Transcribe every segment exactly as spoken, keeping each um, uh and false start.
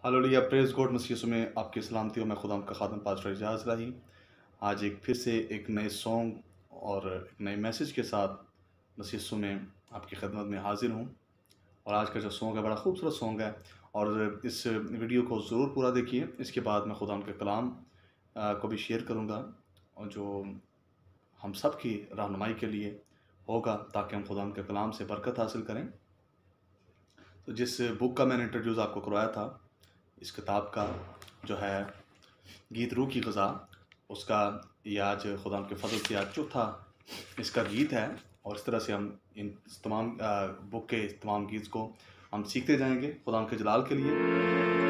Hallelujah, praise God. मसीह यीशु में आपकी सलामती हो। मैं खुदा का खादम पास्टर एजाज़ इलाही आज एक फिर से एक नए सॉन्ग और एक नए मैसेज के साथ मसीह यीशु में आपकी खिदमत में हाज़िर हूँ। और आज का जो सॉन्ग है बड़ा खूबसूरत सॉन्ग है और इस वीडियो को ज़रूर पूरा देखिए। इसके बाद मैं खुदा के कलाम अ, को भी शेयर करूँगा और जो हम सब की रहनुमाई के लिए होगा, ताकि हम खुदा के कलाम से बरकत हासिल करें। तो जिस बुक का मैंने इंट्रोड्यूस आपको करवाया था, इस किताब का जो है गीत रूह की ग़ज़ा, उसका ये आज खुदा के फ़ज़ल से आज चौथा इसका गीत है। और इस तरह से हम इन तमाम बुक के तमाम गीत को हम सीखते जाएंगे खुदा के जलाल के लिए।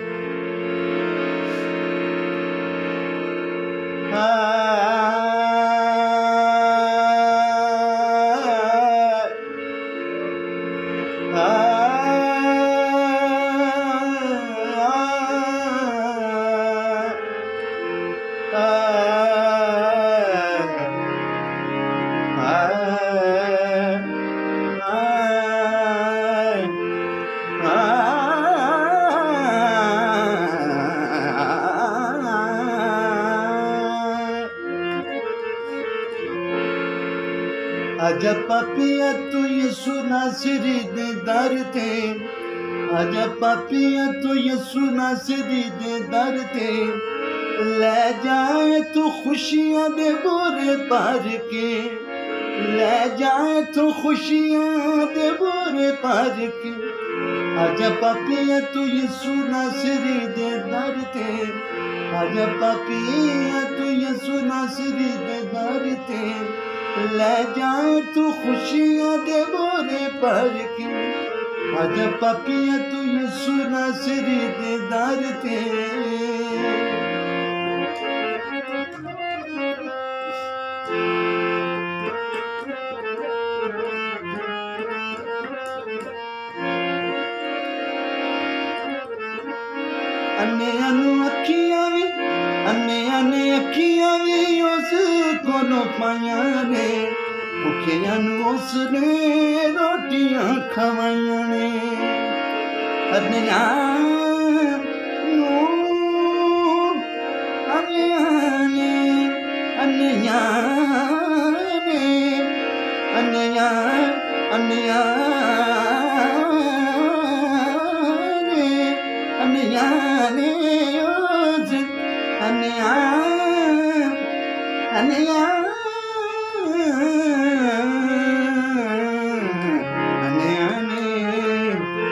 आजा पापिया तू यीशु नासरी दे दर ते, आजा पापिया तू यीशु नासरी दे दर ते, ले जाए तू खुशियां दे बोरे पार के, ले जाए तू खुशियां दे बोरे पार के। आजा पापिया तू यीशु नासरी दे दर ते, आजा पापिया तू यीशु नासरी दे दर ते, ले जाए तू खुशियां दे बोरे पर के। आजा पापिया तू यीशु नासरी दे दर ते, अन्ने अनु अखियां भी अन्ने अन्ने अखियां भी उस कोलों पाया ने, भुखियां नू उसने रोटियां खवाइयां ने। अन्नियां नू अन्नियां ने अन्नियां ने अन्नियां अन्नियां ने अन्नियां ने उस अन्नियां अन्नियां अन्नियां ने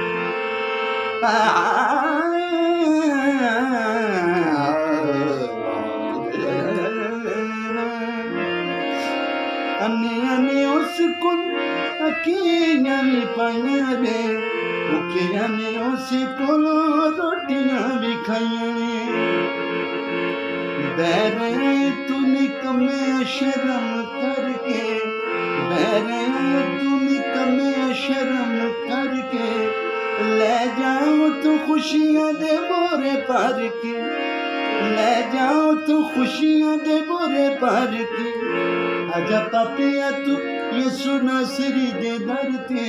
अन्नियां ने उसको अखियां भी पाइयां ने, भुखियां ने उसको रोटियां भी खाइयां ने। बैरे तू निकमे शर्म करके, बैरे तू निकमे शर्म करके, ले जाओ तू खुशियां दे बोरे पार के, ले जाओ तू खुशियां दे बोरे पार के। आजा पापिया तू यीशु नासरी दे दर ते।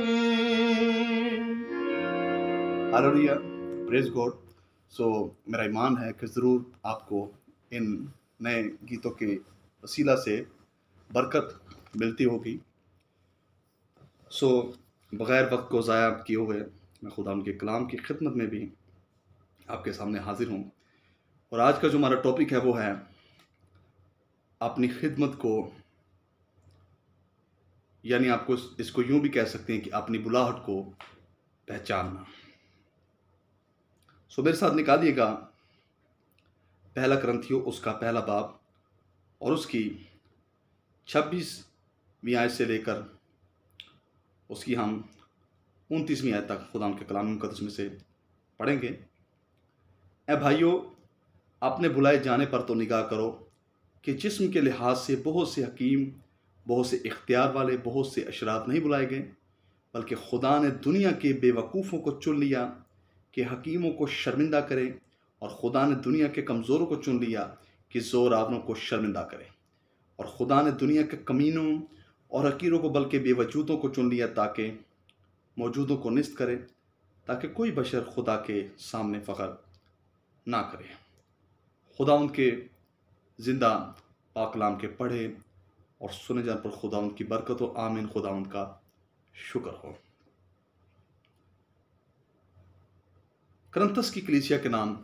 Hallelujah, praise God. सो मेरा ईमान है कि ज़रूर आपको इन नए गीतों के वसीला से बरकत मिलती होगी। सो बग़ैर वक्त को ज़ाया किए हुए मैं खुदा के कलाम की खिदमत में भी आपके सामने हाजिर हूँ। और आज का जो हमारा टॉपिक है वो है अपनी खिदमत को, यानी आपको इसको यूँ भी कह सकते हैं कि अपनी बुलाहट को पहचानना। सो मेरे साथ निकालिएगा पहला करंथियों उसका पहला बाब और उसकी छब्बीसवीं आयत से लेकर उसकी हम उनतीसवीं आयत तक खुदा के कलाम मुक़द्दस में से पढ़ेंगे। ए भाइयों, अपने बुलाए जाने पर तो निगाह करो कि जिस्म के लिहाज से बहुत से हकीम, बहुत से इख्तियार वाले, बहुत से अशराफ नहीं बुलाए गए, बल्कि खुदा ने दुनिया के बेवकूफ़ों को चुन लिया कि हकीमों को शर्मिंदा करे, और खुदा ने दुनिया के कमज़ोरों को चुन लिया कि ज़ोरावरों को शर्मिंदा करे। और खुदा ने दुनिया के कमीनों और हकीरों को बल्कि बेवजूदों को चुन लिया ताकि मौजूदों को निस्त करे। ताकि कोई बशर खुदा के सामने फ़ख्र ना करे। खुदा उनके ज़िंदा पाकलाम के पढ़े और सुने जाने पर खुदा उनकी बरकत हो। आमीन। खुदा उनका शुक्र हो। करंथस की कलीसिया के नाम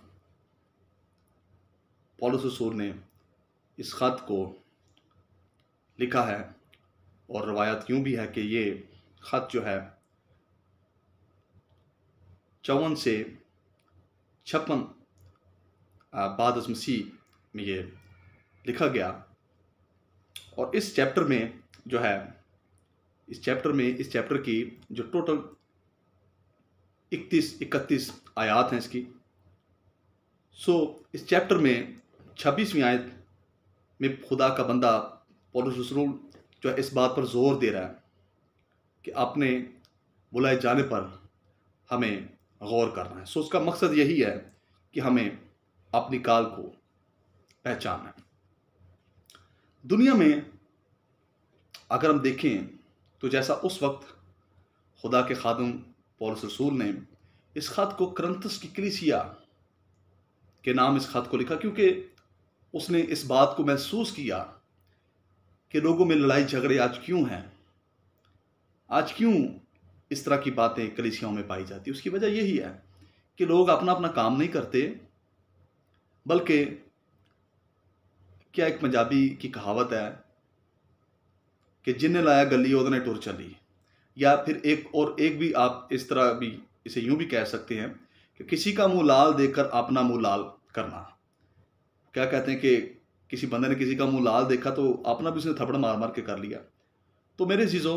पौलुस रसूल ने इस ख़त को लिखा है और रवायत यूँ भी है कि ये ख़त जो है चौवन से छप्पन बाद अज़ मसीह में ये लिखा गया। और इस चैप्टर में जो है इस चैप्टर में इस चैप्टर की जो टोटल इकतीस इकतीस आयत हैं इसकी। सो इस चैप्टर में छब्बीसवीं आयत में खुदा का बंदा पौलुस रसूल जो है इस बात पर जोर दे रहा है कि अपने बुलाए जाने पर हमें गौर करना है। सो उसका मकसद यही है कि हमें अपनी काल को पहचानना है। दुनिया में अगर हम देखें तो जैसा उस वक्त खुदा के खादम पौलुस रसूल ने इस ख़त को करंथस की कलीसिया के नाम इस ख़त को लिखा, क्योंकि उसने इस बात को महसूस किया कि लोगों में लड़ाई झगड़े आज क्यों हैं, आज क्यों इस तरह की बातें कलीसियाओं में पाई जाती। उसकी वजह यही है कि लोग अपना अपना काम नहीं करते, बल्कि क्या एक पंजाबी की कहावत है कि जिन्हें लाया गली ओदने टुर चली, या फिर एक और एक भी आप इस तरह भी इसे यूं भी कह सकते हैं कि किसी का मुंह लाल देखकर अपना मुंह लाल करना। क्या कहते हैं कि किसी बंदे ने किसी का मुंह लाल देखा तो अपना भी उसने थप्पड़ मार मार के कर लिया। तो मेरे अजीजों,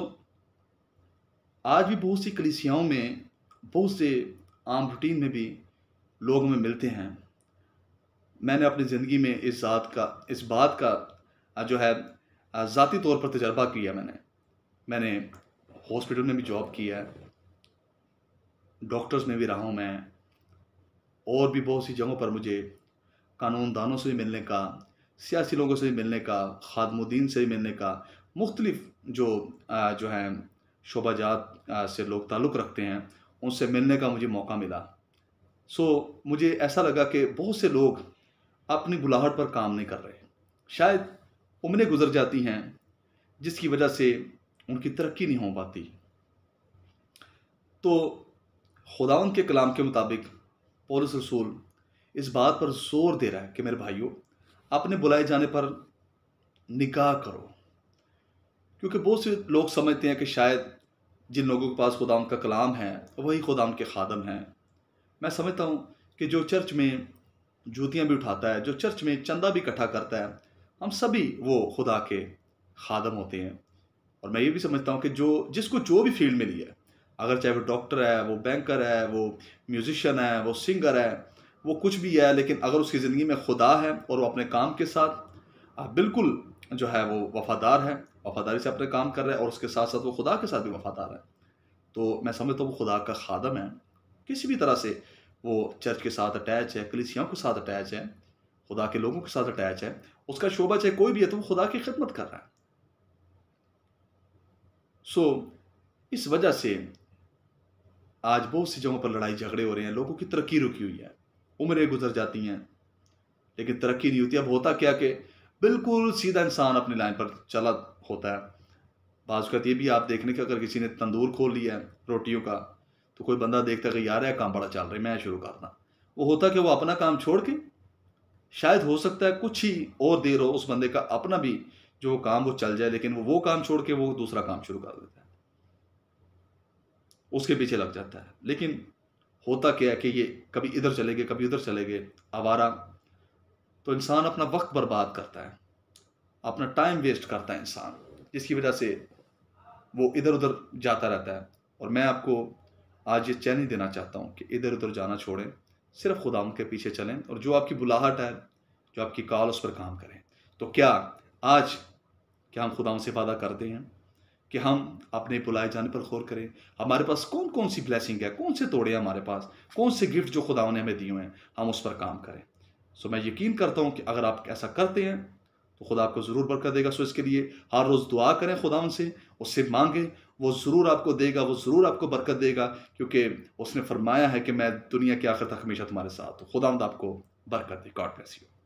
आज भी बहुत सी कलीसियाओं में बहुत से आम रूटीन में भी लोग हमें मिलते हैं। मैंने अपनी ज़िंदगी में इस ज़ात का इस बात का जो है ज़ाती तौर पर तजर्बा किया। मैंने मैंने हॉस्पिटल में भी जॉब किया है, डॉक्टर्स में भी रहा हूँ मैं, और भी बहुत सी जगहों पर मुझे कानूनदानों से भी मिलने का, सियासी लोगों से भी मिलने का, खादमुद्दीन से भी मिलने का, मुख्तलिफ जो जो हैं शोबाजात से लोग ताल्लुक़ रखते हैं उनसे मिलने का मुझे मौका मिला। सो मुझे ऐसा लगा कि बहुत से लोग अपनी बुलाहट पर काम नहीं कर रहे। शायद उम्रें गुजर जाती हैं जिसकी वजह से उनकी तरक्की नहीं हो पाती। तो खुदावंद के कलाम के मुताबिक पौलुस रसूल इस बात पर जोर दे रहा है कि मेरे भाइयों, अपने बुलाए जाने पर निगाह करो, क्योंकि बहुत से लोग समझते हैं कि शायद जिन लोगों के पास खुदावंद का कलाम है वही खुदावंद के खादम हैं। मैं समझता हूँ कि जो चर्च में जूतियाँ भी उठाता है, जो चर्च में चंदा भी इकट्ठा करता है, हम सभी वो खुदा के खादम होते हैं। और मैं ये भी समझता हूँ कि जो जिसको जो भी फील्ड मिली है, अगर चाहे वो डॉक्टर है, वो बैंकर है, वो म्यूजिशियन है, वो सिंगर है, वो कुछ भी है, लेकिन अगर उसकी ज़िंदगी में खुदा है और वो अपने काम के साथ बिल्कुल जो है वो वफ़ादार है, वफ़ादारी से अपने काम कर रहा है और उसके साथ साथ वो खुदा के साथ भी वफ़ादार है, तो मैं समझता हूँ वो खुदा का खादम है। किसी भी तरह से वो चर्च के साथ अटैच है, कलीसियाओं के साथ अटैच है, खुदा के लोगों के साथ अटैच है, उसका शोबा चाहे कोई भी है तो वो खुदा की खिदमत कर रहा है। सो so, इस वजह से आज बहुत सी जगहों पर लड़ाई झगड़े हो रहे हैं, लोगों की तरक्की रुकी हुई है, उम्रें गुजर जाती हैं लेकिन तरक्की नहीं होती। अब होता क्या कि बिल्कुल सीधा इंसान अपनी लाइन पर चला होता है। बाज़ वक़्त ये भी आप देखने का, अगर किसी ने तंदूर खोल लिया है रोटियों का, तो कोई बंदा देखता है कि यार है काम बड़ा चल रहा है, मैं शुरू करता। वो होता कि वो अपना काम छोड़ के, शायद हो सकता है कुछ ही और देर हो उस बंदे का अपना भी जो काम वो चल जाए, लेकिन वो वो काम छोड़ के वो दूसरा काम शुरू कर देता है, उसके पीछे लग जाता है। लेकिन होता क्या है कि ये कभी इधर चले गए, कभी उधर चले गए, आवारा। तो इंसान अपना वक्त बर्बाद करता है, अपना टाइम वेस्ट करता है इंसान, जिसकी वजह से वो इधर उधर जाता रहता है। और मैं आपको आज ये चैलेंज देना चाहता हूँ कि इधर उधर जाना छोड़ें, सिर्फ खुदा के पीछे चलें और जो आपकी बुलाहट है, जो आपकी कॉल, उस पर काम करें। तो क्या आज क्या हम खुदा से वादा करते हैं कि हम अपने बुलाए जाने पर गौर करें? हमारे पास कौन कौन सी ब्लेसिंग है, कौन से तोड़े हैं हमारे पास, कौन से गिफ्ट जो खुदा ने हमें दिए हुए हैं, हम उस पर काम करें। सो मैं यकीन करता हूँ कि अगर आप ऐसा करते हैं तो खुदा आपको ज़रूर बरकत देगा। सो इसके लिए हर रोज़ दुआ करें, खुदा से उससे मांगें, वो ज़रूर आपको देगा, वो ज़रूर आपको बरकत देगा, क्योंकि उसने फरमाया है कि मैं दुनिया के आखिर तक हमेशा तुम्हारे साथ हूँ। खुदावंद आपको बरकत दे। God bless you.